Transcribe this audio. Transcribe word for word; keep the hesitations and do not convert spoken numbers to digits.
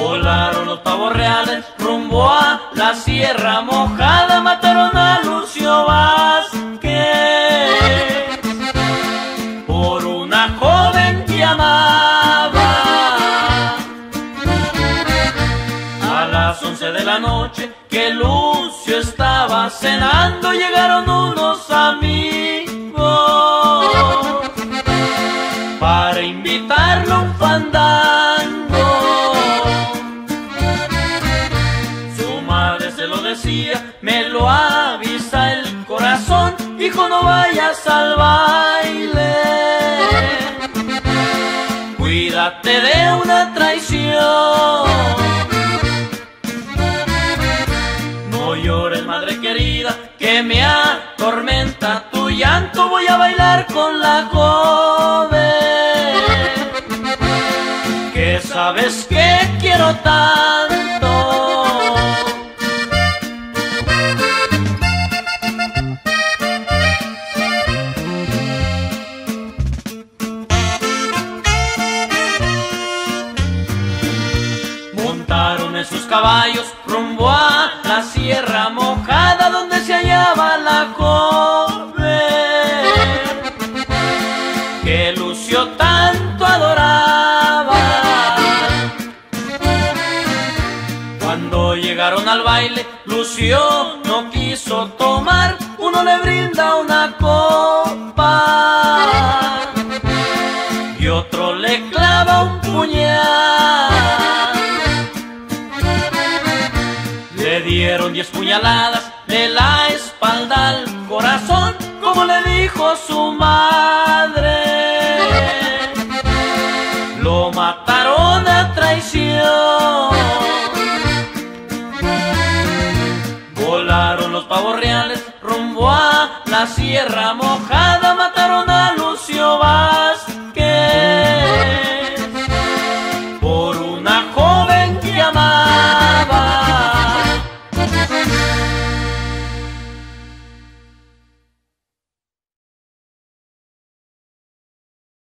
Volaron los pavos reales rumbo a la Sierra Mojada, mataron a Lucio Vázquez por una joven que amaba. A las once de la noche que Lucio estaba cenando, llegaron unos amigos para invitarlo a un fandango. Su madre se lo decía, me lo avisa el corazón, hijo, no vayas al baile, cuídate de una traición. No llores, madre querida, que me atormenta tu llanto, voy a bailar con la joven que sabes que quiero tanto. Montaron en sus caballos rumbo a la Sierra Mojada, donde se hallaba la joven que Lucio tanto adoraba. Cuando llegaron al baile, Lucio no quiso tomar, uno le brinda una copa y otro le clava un puñal. Le dieron diez puñaladas de la espalda al corazón, como le dijo su madre. Lo mataron a traición. Volaron los pavos reales rumbo a la Sierra Mojada,